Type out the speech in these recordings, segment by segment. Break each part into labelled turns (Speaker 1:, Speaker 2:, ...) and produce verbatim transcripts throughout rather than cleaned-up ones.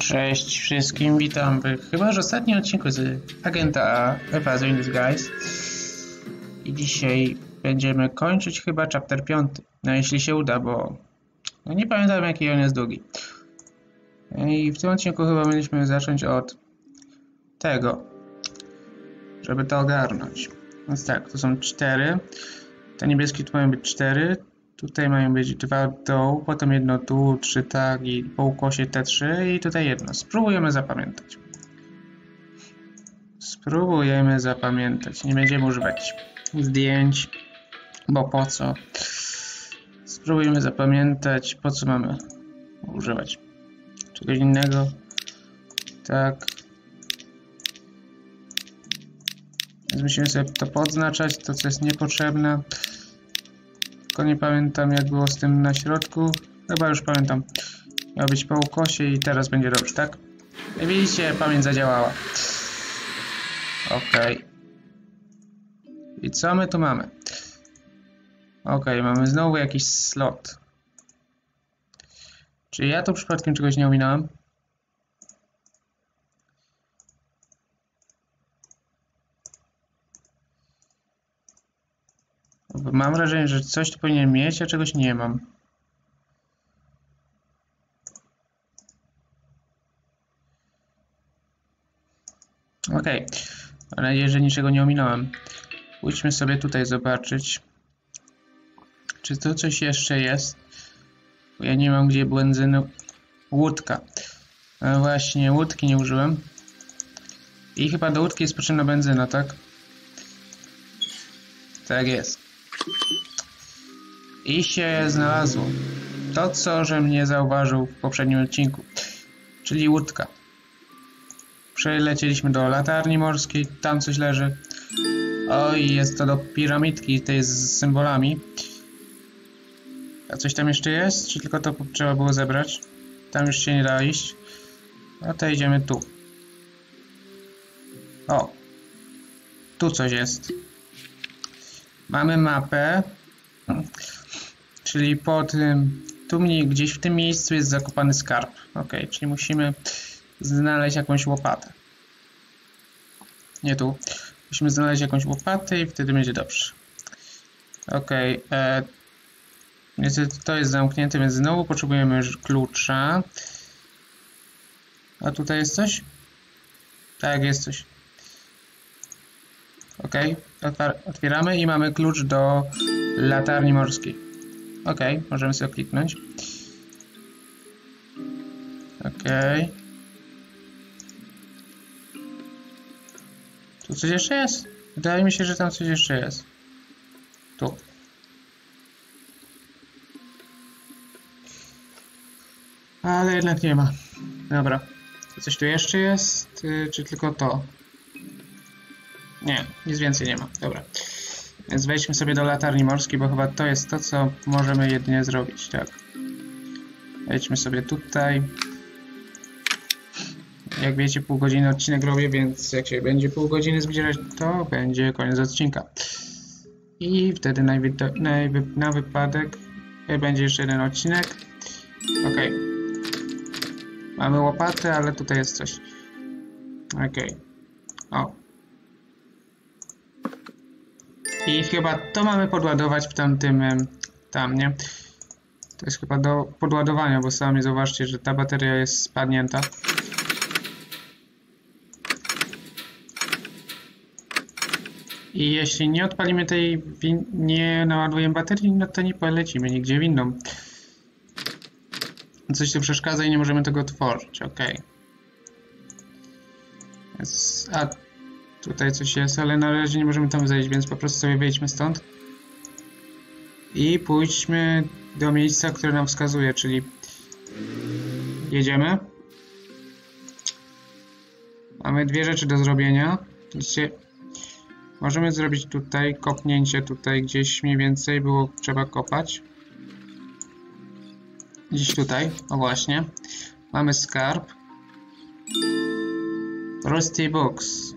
Speaker 1: Cześć wszystkim, witam w chyba już ostatnim odcinku z Agenta A, Evasion in Disguise. I dzisiaj będziemy kończyć chyba chapter piąty. No jeśli się uda, bo no nie pamiętam jaki on jest długi. I w tym odcinku chyba mieliśmy zacząć od tego, żeby to ogarnąć. Więc tak, to są cztery. Te niebieskie tu mają być cztery. Tutaj mają być dwa w dołu, potem jedno tu, trzy tak i po ukosie te trzy i tutaj jedno. Spróbujemy zapamiętać. Spróbujemy zapamiętać. Nie będziemy używać zdjęć, bo po co? Spróbujemy zapamiętać, po co mamy używać czegoś innego. Tak. Więc musimy sobie to podznaczać, to co jest niepotrzebne. Tylko nie pamiętam jak było z tym na środku. Chyba już pamiętam. Miał być po ukosie i teraz będzie dobrze, tak? I widzicie, pamięć zadziałała. Ok. I co my tu mamy? Ok, mamy znowu jakiś slot. Czy ja tu przypadkiem czegoś nie ominąłem? Mam wrażenie, że coś tu powinien mieć, a czegoś nie mam. Ok, mam nadzieję, że niczego nie ominąłem. Pójdźmy sobie tutaj zobaczyć, czy tu coś jeszcze jest. Bo ja nie mam gdzie benzyny. Łódka. No właśnie, łódki nie użyłem. I chyba do łódki jest potrzebna benzyna, tak? Tak jest. I się znalazło to, co żem nie zauważył w poprzednim odcinku, czyli łódka. Przelecieliśmy do latarni morskiej, tam coś leży. Oj, jest to do piramidki tej z symbolami. A coś tam jeszcze jest? Czy tylko to trzeba było zebrać? Tam już się nie da iść. No to idziemy tu. O! Tu coś jest. Mamy mapę. Czyli pod tu mniej, gdzieś w tym miejscu jest zakopany skarb. Ok, czyli musimy znaleźć jakąś łopatę. Nie tu. Musimy znaleźć jakąś łopatę i wtedy będzie dobrze. Ok, e, niestety to jest zamknięte, więc znowu potrzebujemy klucza. A tutaj jest coś? Tak, jest coś. Ok, otwieramy i mamy klucz do latarni morskiej. Ok, możemy sobie kliknąć. Ok. Tu coś jeszcze jest? Wydaje mi się, że tam coś jeszcze jest. Tu. Ale jednak nie ma. Dobra. Coś tu jeszcze jest? Czy tylko to? Nie, nic więcej nie ma. Dobra. Więc wejdźmy sobie do latarni morskiej, bo chyba to jest to, co możemy jedynie zrobić, tak. Wejdźmy sobie tutaj. Jak wiecie, pół godziny odcinek robię, więc jak się będzie pół godziny zbierać, to będzie koniec odcinka. I wtedy na, na, na wypadek będzie jeszcze jeden odcinek. Ok. Mamy łopatę, ale tutaj jest coś. Ok. O. I chyba to mamy podładować w tamtym, tam, nie? To jest chyba do podładowania, bo sami zauważcie, że ta bateria jest spadnięta. I jeśli nie odpalimy tej, nie naładujemy baterii, no to nie polecimy nigdzie windą. Coś tu przeszkadza i nie możemy tego otworzyć, ok. Więc, a tutaj coś jest, ale na razie nie możemy tam zejść, więc po prostu sobie wyjdźmy stąd. I pójdźmy do miejsca, które nam wskazuje, czyli jedziemy. Mamy dwie rzeczy do zrobienia. Widzicie? Możemy zrobić tutaj kopnięcie, tutaj gdzieś mniej więcej było trzeba kopać. Gdzieś tutaj, o właśnie. Mamy skarb. Rusty Books.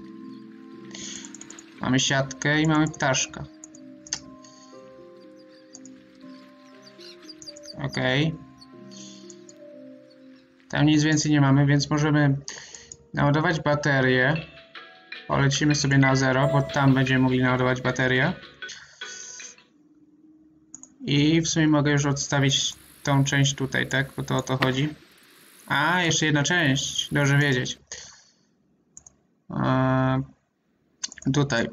Speaker 1: Mamy siatkę i mamy ptaszka. Ok. Tam nic więcej nie mamy, więc możemy naładować baterię. Polecimy sobie na zero, bo tam będziemy mogli naładować baterię. I w sumie mogę już odstawić tą część tutaj, tak? Bo to o to chodzi. A, jeszcze jedna część. Dobrze wiedzieć. Eee, tutaj.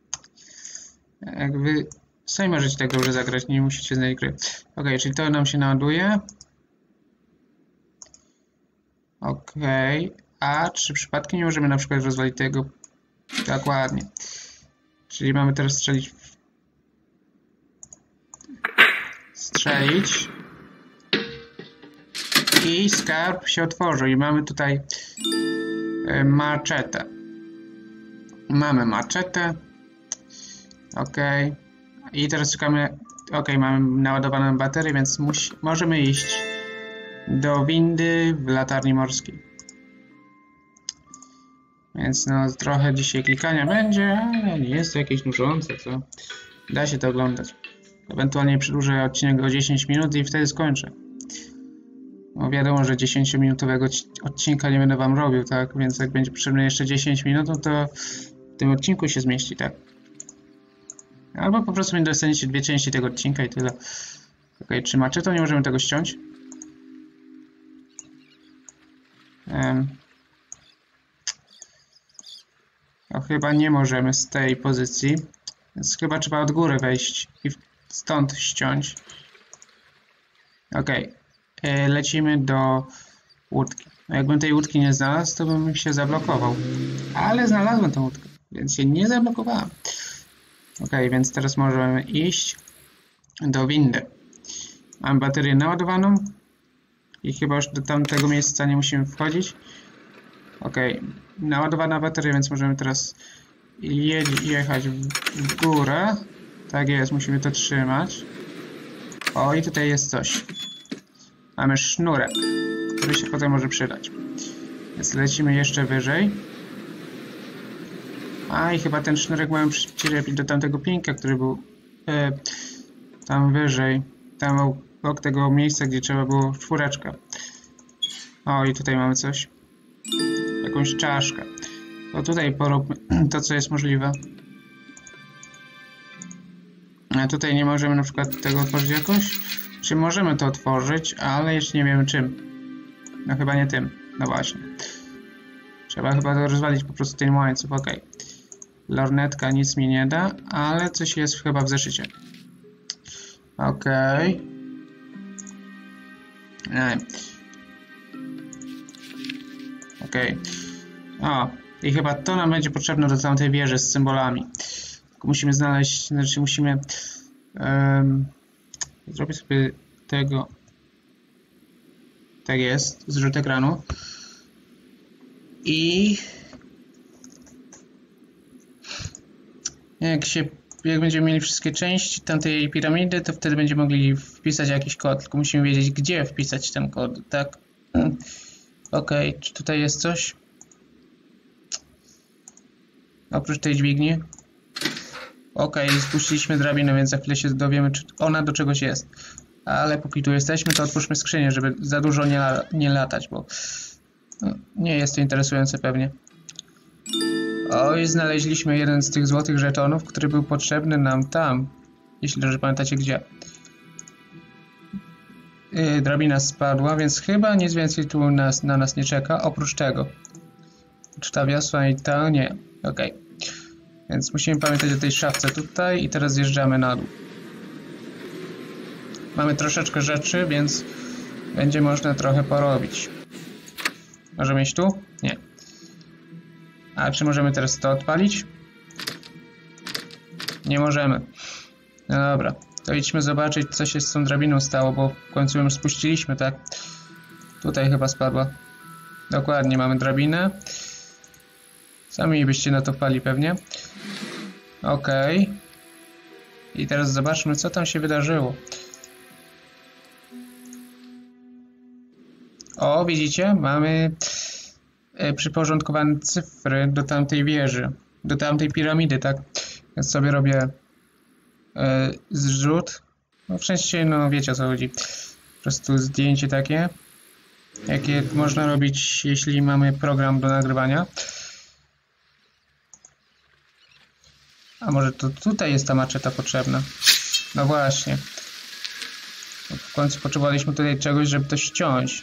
Speaker 1: Jakby sami możecie tak dobrze zagrać, nie musicie znaleźć gry. Ok, czyli to nam się naładuje. Ok. A czy przypadkiem nie możemy na przykład rozwalić tego? Dokładnie. Czyli mamy teraz strzelić w... strzelić i skarb się otworzył i mamy tutaj maczetę. Mamy maczetę. Ok. I teraz czekamy. Ok, mamy naładowaną baterię, więc musi... możemy iść do windy w latarni morskiej. Więc no trochę dzisiaj klikania będzie, ale nie jest to jakieś nużące, co? Da się to oglądać. Ewentualnie przedłużę odcinek o dziesięć minut i wtedy skończę. No wiadomo, że dziesięciominutowego odcinka nie będę wam robił, tak? Więc jak będzie potrzebne jeszcze dziesięć minut, no to w tym odcinku się zmieści, tak? Albo po prostu dostaniecie dwie części tego odcinka i tyle. Ok, czy maczetą nie możemy tego ściąć? Um. No chyba nie możemy z tej pozycji, więc chyba trzeba od góry wejść i stąd ściąć. Ok, e, lecimy do łódki. No jakbym tej łódki nie znalazł, to bym się zablokował. Ale znalazłem tę łódkę, więc się nie zablokowałem. Ok, więc teraz możemy iść do windy. Mam baterię naładowaną i chyba już do tamtego miejsca nie musimy wchodzić. Ok, naładowana bateria, więc możemy teraz je jechać w, w górę. Tak jest, musimy to trzymać. O, i tutaj jest coś. Mamy sznurek, który się potem może przydać. Więc lecimy jeszcze wyżej. A, i chyba ten sznurek mamy przyczepić do tamtego pinka, który był e, tam wyżej. Tam obok tego miejsca, gdzie trzeba było czwóreczkę. O, i tutaj mamy coś. Jakąś czaszkę. To tutaj poróbmy to, co jest możliwe. A tutaj nie możemy na przykład tego otworzyć jakoś? Czy możemy to otworzyć, ale jeszcze nie wiemy czym. No chyba nie tym. No właśnie. Trzeba chyba to rozwalić po prostu ten łańcuch. Ok. Lornetka nic mi nie da, ale coś jest chyba w zeszycie. Ok. Nie. Ok. O, i chyba to nam będzie potrzebne do tamtej wieży z symbolami. Tylko musimy znaleźć, znaczy musimy um, zrobić sobie tego. Tak jest, zrzut ekranu. I jak się, jak będziemy mieli wszystkie części tamtej piramidy, to wtedy będziemy mogli wpisać jakiś kod. Tylko musimy wiedzieć, gdzie wpisać ten kod, tak? Ok, czy tutaj jest coś? Oprócz tej dźwigni. Ok, spuściliśmy drabinę, więc za chwilę się dowiemy, czy ona do czegoś jest. Ale póki tu jesteśmy, to otwórzmy skrzynię, żeby za dużo nie, la nie latać, bo no, nie jest to interesujące pewnie. Oj, znaleźliśmy jeden z tych złotych żetonów, który był potrzebny nam tam. Jeśli dobrze pamiętacie gdzie. Yy, drabina spadła, więc chyba nic więcej tu nas, na nas nie czeka, oprócz tego. Czy ta wiosła i ta? Nie. Ok. Więc musimy pamiętać o tej szafce tutaj i teraz zjeżdżamy na dół. Mamy troszeczkę rzeczy, więc będzie można trochę porobić. Możemy iść tu? Nie. A czy możemy teraz to odpalić? Nie możemy. No dobra. To idźmy zobaczyć, co się z tą drabiną stało, bo w końcu ją spuściliśmy, tak? Tutaj chyba spadła. Dokładnie, mamy drabinę. Sami byście na to wpali pewnie. Ok. I teraz zobaczmy, co tam się wydarzyło. O, widzicie? Mamy e, przyporządkowane cyfry do tamtej wieży. Do tamtej piramidy, tak? Więc sobie robię e, zrzut. No w sensie, no wiecie o co chodzi. Po prostu zdjęcie takie. jakie można robić, jeśli mamy program do nagrywania. A może to tutaj jest ta maczeta potrzebna? No właśnie. W końcu potrzebowaliśmy tutaj czegoś, żeby to ściąć.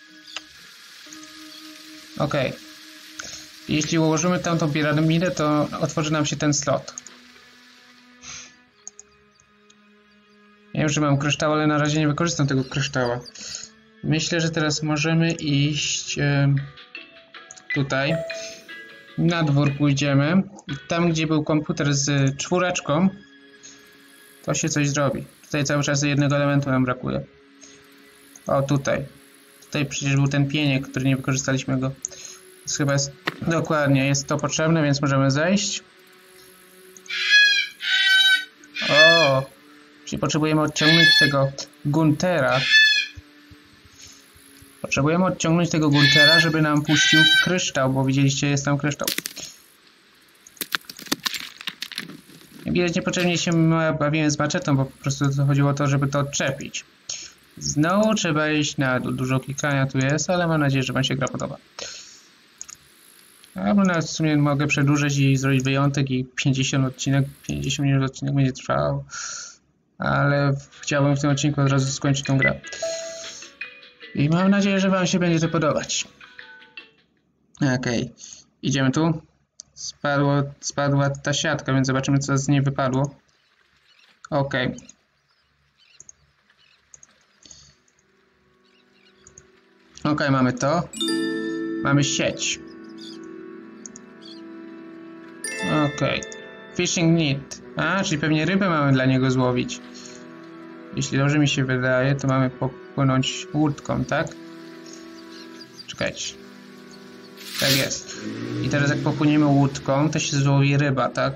Speaker 1: Ok. Jeśli ułożymy tamtą piramidę, to otworzy nam się ten slot. Ja wiem, że mam kryształ, ale na razie nie wykorzystam tego kryształa. Myślę, że teraz możemy iść e, tutaj. Na dwór pójdziemy. Tam, gdzie był komputer z czwóreczką, to się coś zrobi. Tutaj cały czas jednego elementu nam brakuje. O, tutaj. Tutaj przecież był ten pieniek, który nie wykorzystaliśmy go. Więc chyba jest... Dokładnie, jest to potrzebne, więc możemy zejść. O! Czyli potrzebujemy odciągnąć tego Guntera. Potrzebujemy odciągnąć tego Guntera, żeby nam puścił kryształ, bo widzieliście, jest tam kryształ. Widać, niepotrzebnie się bawiłem z maczetą, bo po prostu chodziło o to, żeby to odczepić. Znowu trzeba iść na dół. Dużo klikania tu jest, ale mam nadzieję, że wam się gra podoba. Albo nawet w sumie mogę przedłużyć i zrobić wyjątek i pięćdziesiąt odcinek, pięćdziesiąt minut odcinek będzie trwał. Ale chciałbym w tym odcinku od razu skończyć tą grę. I mam nadzieję, że wam się będzie to podobać. Okej, okay. Idziemy tu. Spadło, spadła ta siatka, więc zobaczymy, co z niej wypadło. Okej. Okay. Okej, okay, mamy to. Mamy sieć. Okej. Okay. Fishing net. A, czyli pewnie rybę mamy dla niego złowić. Jeśli dobrze mi się wydaje, to mamy popłynąć łódką, tak? Czekajcie. Tak jest. I teraz jak popłyniemy łódką, to się złowi ryba, tak?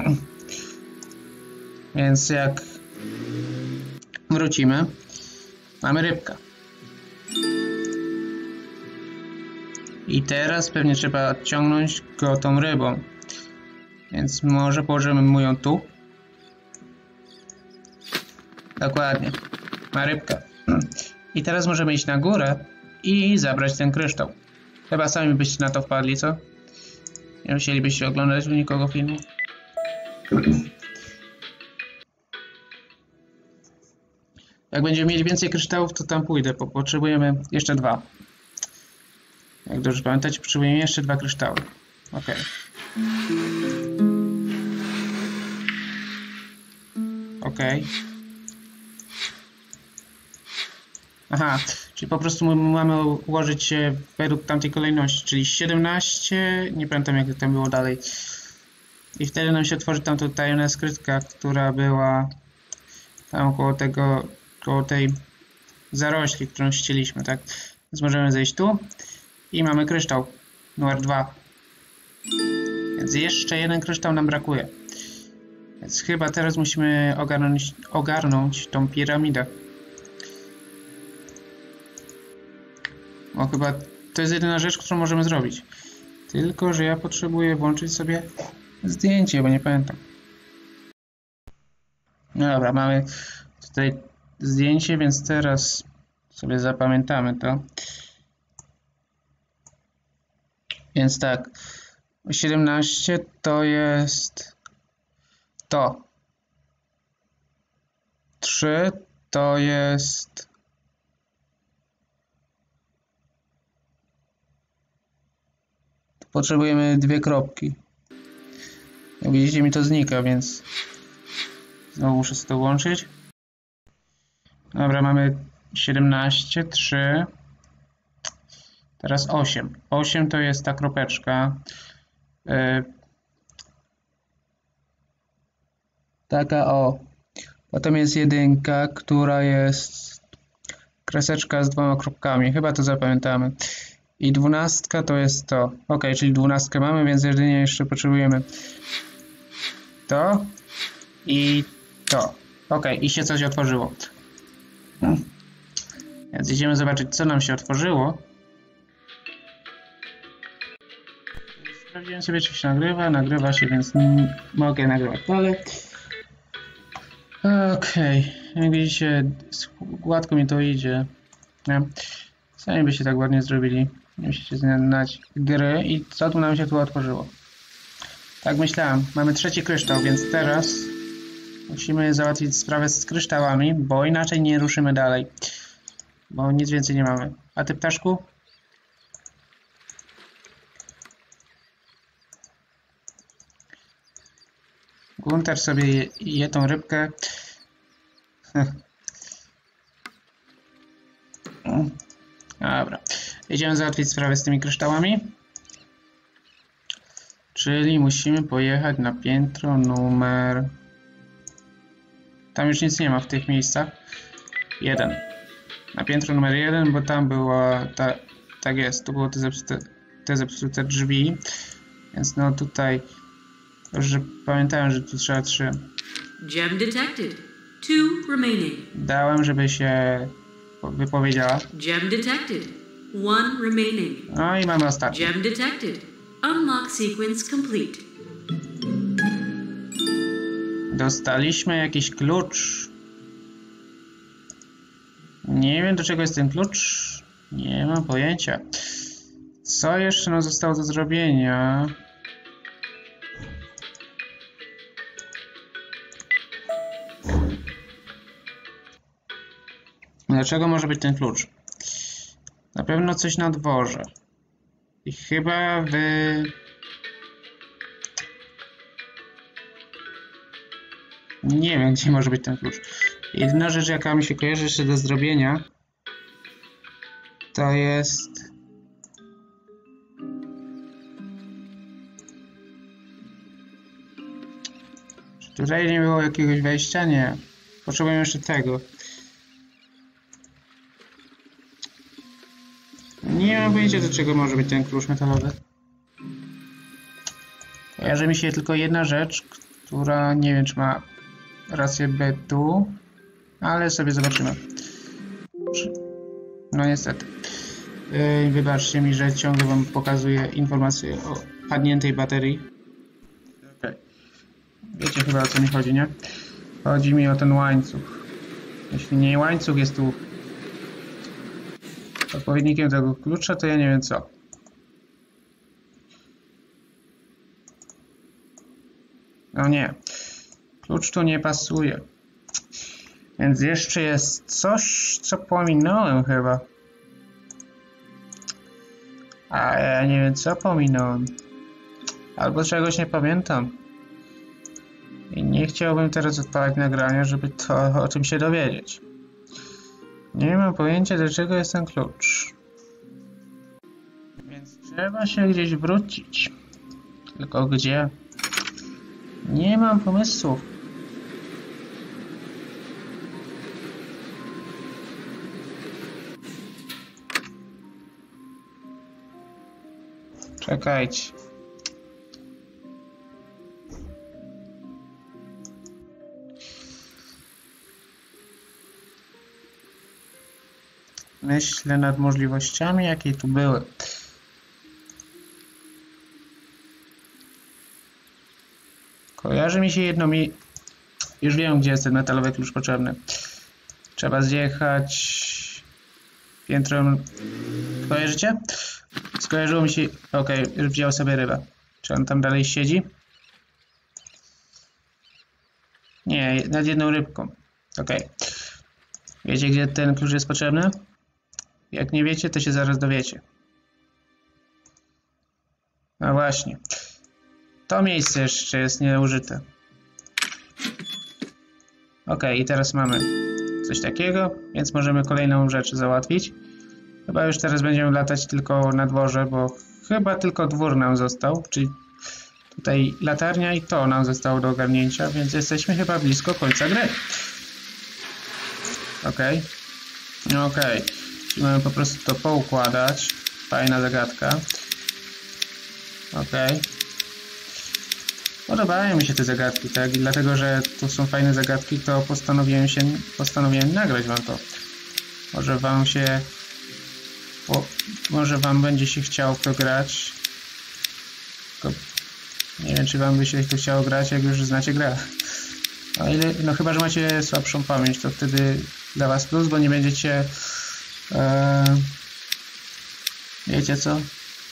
Speaker 1: Więc jak wrócimy, mamy rybkę. I teraz pewnie trzeba odciągnąć go tą rybą. Więc może położymy mu ją tu. Dokładnie. Ma rybkę. I teraz możemy iść na górę i zabrać ten kryształ. Chyba sami byście na to wpadli, co? Nie musielibyście oglądać u nikogo filmu. Jak będziemy mieli więcej kryształów, to tam pójdę, bo potrzebujemy jeszcze dwa. Jak dobrze pamiętacie, potrzebujemy jeszcze dwa kryształy. Ok. Ok. Aha, czyli po prostu mamy ułożyć się według tamtej kolejności, czyli siedemnaście, nie pamiętam jak tam było dalej. I wtedy nam się otworzy tam ta tajemna skrytka, która była tam koło tego, koło tej zarośli, którą ścieliśmy, tak? Więc możemy zejść tu i mamy kryształ numer dwa. Więc jeszcze jeden kryształ nam brakuje. Więc chyba teraz musimy ogarnąć, ogarnąć tą piramidę. O, chyba to jest jedyna rzecz, którą możemy zrobić. Tylko, że ja potrzebuję włączyć sobie zdjęcie, bo nie pamiętam. No dobra, mamy tutaj zdjęcie, więc teraz sobie zapamiętamy to. Więc tak, siedemnaście to jest to. trzy to jest potrzebujemy dwie kropki. Jak widzicie, mi to znika, więc znowu muszę sobie to włączyć. Dobra, mamy siedemnaście, trzy. Teraz osiem. osiem to jest ta kropeczka. Yy, taka o. Potem jest jedynka, która jest kreseczka z dwoma kropkami. Chyba to zapamiętamy. I dwunastka to jest to. Ok, czyli dwunastkę mamy, więc jedynie jeszcze potrzebujemy to i to. Ok, i się coś otworzyło. Hmm. Więc idziemy zobaczyć, co nam się otworzyło. Sprawdziłem sobie, czy się nagrywa. Nagrywa się, więc mogę nagrywać dalej. Ok, jak widzicie, gładko mi to idzie. Nie? Sami by się tak ładnie zrobili. Nie musicie znać gry. I co tu nam się tu otworzyło? Tak myślałem. Mamy trzeci kryształ, więc teraz musimy załatwić sprawę z kryształami, bo inaczej nie ruszymy dalej. Bo nic więcej nie mamy. A ty, ptaszku? Gunter sobie je, je tą rybkę. Dobra. Idziemy załatwić sprawę z tymi kryształami. Czyli musimy pojechać na piętro numer... Tam już nic nie ma w tych miejscach. Jeden. Na piętro numer jeden, bo tam była ta... Tak jest, to było te zepsute, te zepsute drzwi. Więc no tutaj... Już że pamiętałem, że tu trzeba trzy.
Speaker 2: Gem detected. Two remaining.
Speaker 1: Dałem, żeby się wypowiedziała.
Speaker 2: Gem detected. One remaining.
Speaker 1: No i mamy ostatni.
Speaker 2: Gem detected. Unlock sequence complete.
Speaker 1: Dostaliśmy jakiś klucz. Nie wiem, do czego jest ten klucz. Nie mam pojęcia. Co jeszcze nam zostało do zrobienia? Dlaczego może być ten klucz? Na pewno coś na dworze. I chyba w... Nie wiem, gdzie może być ten klucz. Jedyna rzecz, jaka mi się kojarzy jeszcze do zrobienia, to jest... Czy tutaj nie było jakiegoś wejścia? Nie. Potrzebujemy jeszcze tego. Nie mam pojęcia, do czego może być ten klucz metalowy. Kojarzy mi się tylko jedna rzecz, która nie wiem, czy ma rację bytu, ale sobie zobaczymy. No niestety. Yy, wybaczcie mi, że ciągle wam pokazuję informacje o padniętej baterii. Okay. Wiecie chyba, o co mi chodzi, nie? Chodzi mi o ten łańcuch. Jeśli nie łańcuch jest tu odpowiednikiem tego klucza, to ja nie wiem co. No nie. Klucz tu nie pasuje. Więc jeszcze jest coś, co pominąłem chyba. A ja nie wiem, co pominąłem. Albo czegoś nie pamiętam. I nie chciałbym teraz odpalać nagrania, żeby to o tym się dowiedzieć. Nie mam pojęcia, do czego jest ten klucz. Więc trzeba się gdzieś wrócić. Tylko gdzie? Nie mam pomysłu. Czekajcie. Myślę nad możliwościami, jakie tu były. Kojarzy mi się jedno mi... Już wiem, gdzie jest ten metalowy klucz potrzebny. Trzeba zjechać... Piętro... Kojarzycie? Skojarzyło mi się... Okej, okay, już wziął sobie rybę. Czy on tam dalej siedzi? Nie, nad jedną rybką. Okej. Okay. Wiecie, gdzie ten klucz jest potrzebny? Jak nie wiecie, to się zaraz dowiecie. No właśnie. To miejsce jeszcze jest nieużyte. Ok, i teraz mamy coś takiego, więc możemy kolejną rzecz załatwić. Chyba już teraz będziemy latać tylko na dworze, bo chyba tylko dwór nam został, czyli tutaj latarnia i to nam zostało do ogarnięcia, więc jesteśmy chyba blisko końca gry. Ok. Ok. Czyli mamy po prostu to poukładać. Fajna zagadka. Ok. Podobają mi się te zagadki, tak? I dlatego, że tu są fajne zagadki, to postanowiłem się, postanowiłem nagrać wam to. Może wam się... O, może wam będzie się chciało w to grać. Tylko nie wiem, czy wam by się to chciało grać, jak już znacie grę. No, ile, no chyba, że macie słabszą pamięć, to wtedy dla was plus, bo nie będziecie e, Wiecie co?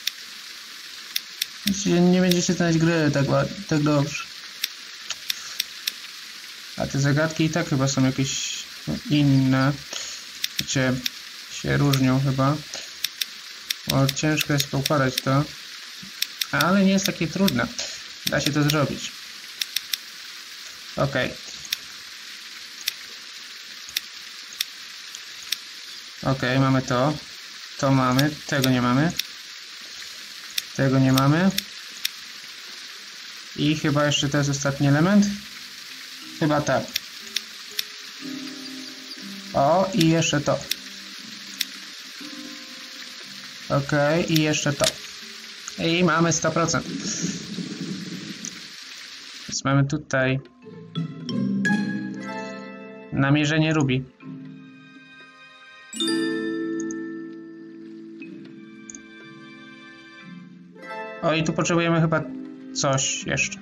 Speaker 1: Jeśli nie będziecie znać gry tak, tak dobrze. A te zagadki i tak chyba są jakieś inne. Wiecie, się różnią chyba. Bo ciężko jest poukładać to. Ale nie jest takie trudne. Da się to zrobić. Ok. Ok, mamy to. To mamy. Tego nie mamy. Tego nie mamy. I chyba jeszcze to jest ostatni element. Chyba tak. O, i jeszcze to. Ok, i jeszcze to. I mamy sto procent. Więc mamy tutaj namierzenie Ruby. O, i tu potrzebujemy chyba coś jeszcze.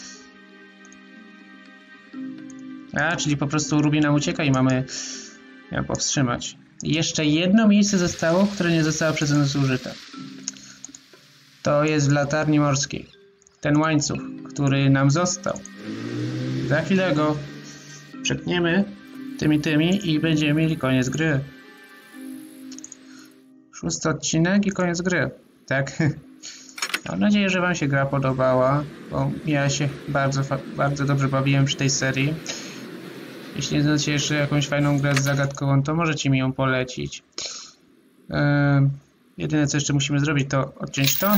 Speaker 1: A, czyli po prostu Ruby nam ucieka i mamy ją powstrzymać. I jeszcze jedno miejsce zostało, które nie zostało przez nas użyte. To jest w latarni morskiej. Ten łańcuch, który nam został. Za chwilę go przetniemy tymi tymi i będziemy mieli koniec gry. Szósty odcinek i koniec gry. Tak. Mam nadzieję, że wam się gra podobała, bo ja się bardzo, bardzo dobrze bawiłem przy tej serii. Jeśli nie znacie jeszcze jakąś fajną grę zagadkową, to możecie mi ją polecić. Yy, jedyne co jeszcze musimy zrobić, to odciąć to.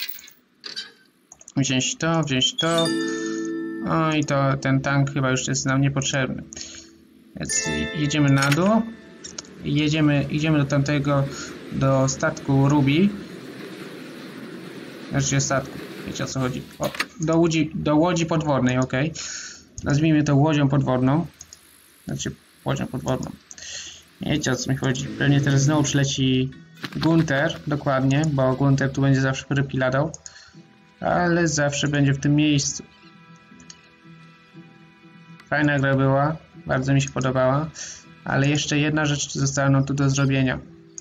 Speaker 1: Wziąć to, wziąć to. O, i to ten tank chyba już jest nam niepotrzebny. Więc jedziemy na dół. Jedziemy, idziemy do tamtego, do statku Ruby. Znaczy statku, wiecie o co chodzi. O, do, łodzi, do łodzi podwodnej, ok. Nazwijmy to łodzią podwodną. Znaczy łodzią podwodną. Wiecie o co mi chodzi. Pewnie teraz znowu przyleci Gunther, dokładnie, bo Gunther tu będzie zawsze rybki ladał. Ale zawsze będzie w tym miejscu. Fajna gra była, bardzo mi się podobała. Ale jeszcze jedna rzecz została nam tu do zrobienia.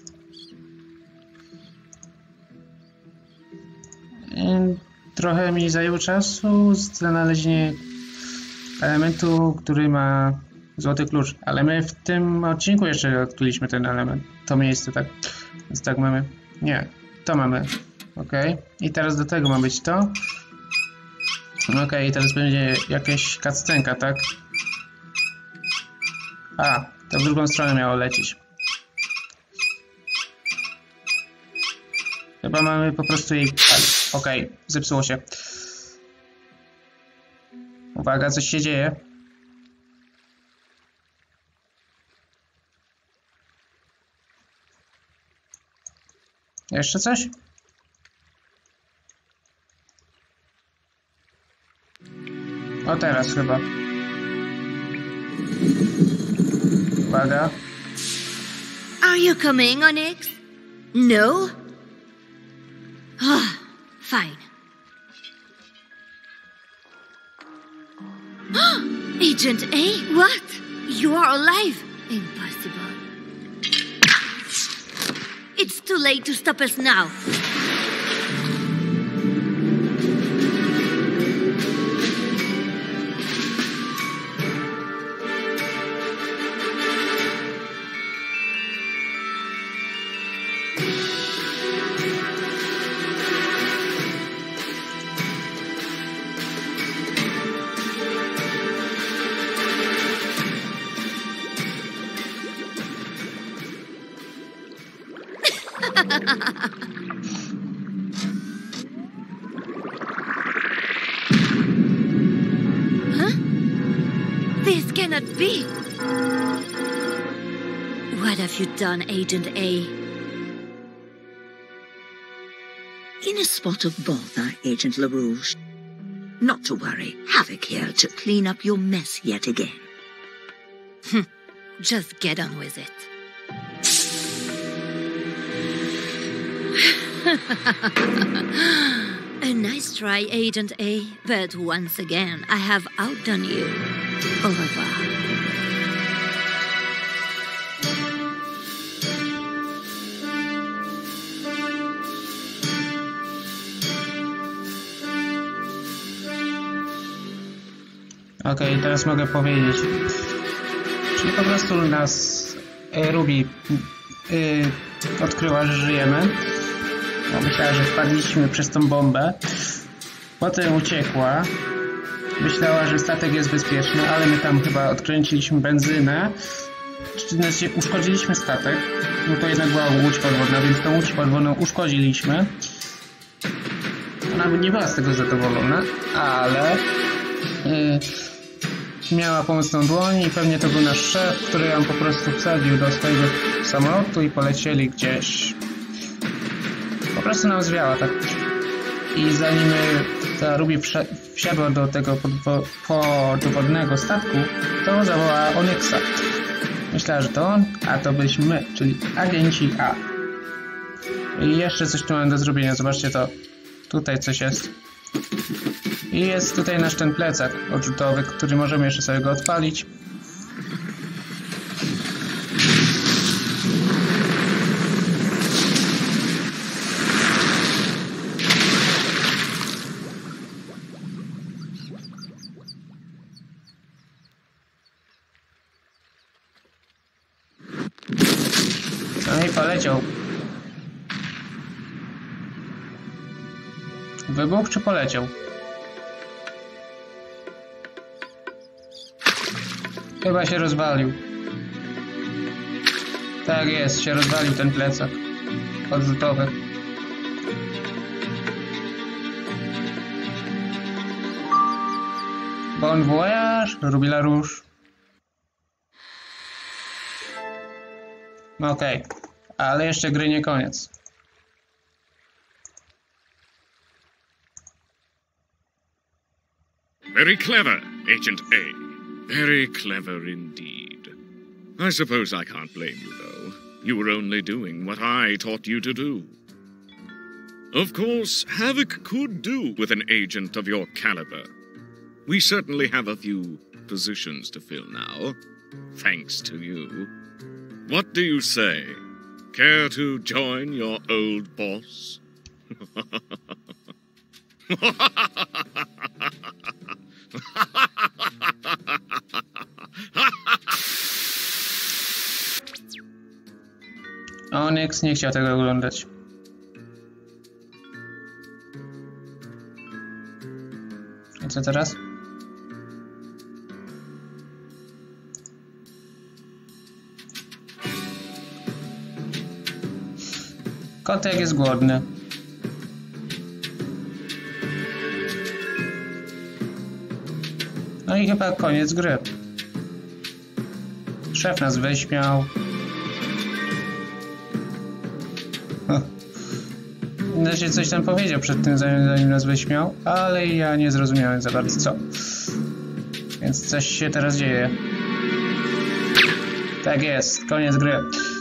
Speaker 1: Trochę mi zajęło czasu znalezienie elementu, który ma złoty klucz, ale my w tym odcinku jeszcze odkryliśmy ten element, to miejsce, tak? Więc tak mamy, nie, to mamy, ok, i teraz do tego ma być to, ok, i teraz będzie jakaś cutscenka, tak? A, to w drugą stronę miało lecieć. Chyba mamy po prostu jej... Okej, okay, zepsuło się. Uwaga, coś się dzieje. Jeszcze coś? O, teraz chyba. Uwaga.
Speaker 3: Are you coming, Onyx? No? Ah, fine. Agent A? What? You are alive? Impossible. It's too late to stop us now. Huh? This cannot be. What have you done, Agent A?
Speaker 4: In a spot of bother, Agent LaRouge. Not to worry, Havoc here to clean up your mess yet again.
Speaker 3: Just get on with it. A nice try, Agent A, but once again, I have outdone you. Au revoir.
Speaker 1: Okej, okay, teraz mogę powiedzieć. Czyli po prostu nas y, Ruby y, odkryła, że żyjemy. Bo myślała, że wpadliśmy przez tą bombę. Potem uciekła. Myślała, że statek jest bezpieczny, ale my tam chyba odkręciliśmy benzynę. Znaczy uszkodziliśmy statek. No to jednak była łódź podwodna, więc tą łódź podwodną uszkodziliśmy. Ona by nie była z tego zadowolona, ale yy, miała pomocną dłoń i pewnie to był nasz szef, który ją po prostu wsadził do swojego samolotu i polecieli gdzieś. Po prostu nam zwiała tak. I zanim ta Ruby wsiadła do tego podwodnego statku, to zawołała Onyxa. Myślała, że to on, a to byliśmy my, czyli agenci A. I jeszcze coś tu mamy do zrobienia, zobaczcie to. Tutaj coś jest. I jest tutaj nasz ten plecak odrzutowy, który możemy jeszcze sobie go odpalić. No i poleciał. Wybuch czy poleciał? Chyba się rozwalił. Tak jest, się rozwalił ten plecak odrzutowy. Bon voyage, Ruby LaRouche. No okej, okay. Ale jeszcze gry nie koniec.
Speaker 5: Very clever, Agent A. Very clever indeed. I suppose I can't blame you, though. You were only doing what I taught you to do. Of course, Havoc could do with an agent of your caliber. We certainly have a few positions to fill now, thanks to you. What do you say? Care to join your old boss?
Speaker 1: Onyx nie chciał tego oglądać. I co teraz? Kotek jest głodny. No i chyba koniec gry. Szef nas wyśmiał. Znaczy coś tam powiedział przed tym, zanim nas wyśmiał, ale ja nie zrozumiałem za bardzo co. Więc coś się teraz dzieje. Tak jest, koniec gry.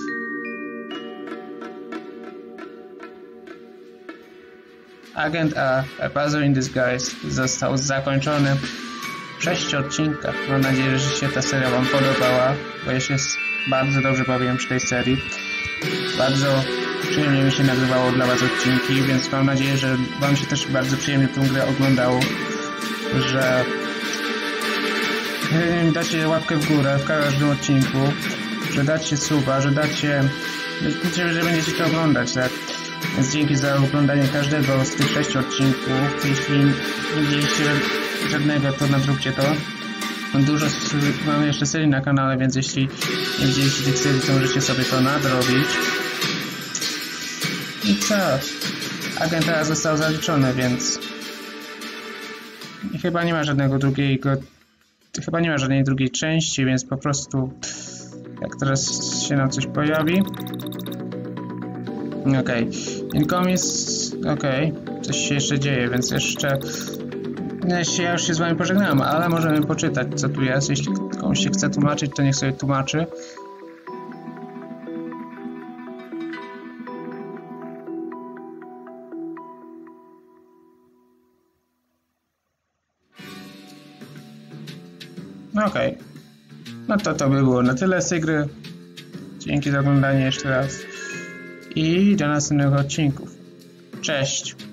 Speaker 1: Agent A, A Puzzle in Disguise został zakończony w sześciu odcinkach. Mam nadzieję, że się ta seria wam podobała, bo ja się bardzo dobrze bawiłem przy tej serii. Bardzo przyjemnie mi się nagrywało dla was odcinki, więc mam nadzieję, że wam się też bardzo przyjemnie tę grę oglądało, że dacie łapkę w górę w każdym odcinku, że dacie suba, że dacie, że będziecie to oglądać, tak? Więc dzięki za oglądanie każdego z tych sześciu odcinków. Jeśli nie widzieliście żadnego, to nadróbcie to. Dużo mamy jeszcze serii na kanale, więc jeśli nie widzieliście tych serii, to możecie sobie to nadrobić. I co? Agent A został zaliczony, więc chyba nie ma żadnego drugiego, chyba nie ma żadnej drugiej części, więc po prostu jak teraz się nam coś pojawi. Okej, okay. Incomis, okej, okay. Coś się jeszcze dzieje, więc jeszcze ja już się z wami pożegnałem, ale możemy poczytać co tu jest. Jeśli komuś się chce tłumaczyć, to niech sobie tłumaczy. Okej, okay. No to to by było na tyle z tej gry. Dzięki za oglądanie jeszcze raz. I do następnych odcinków. Cześć!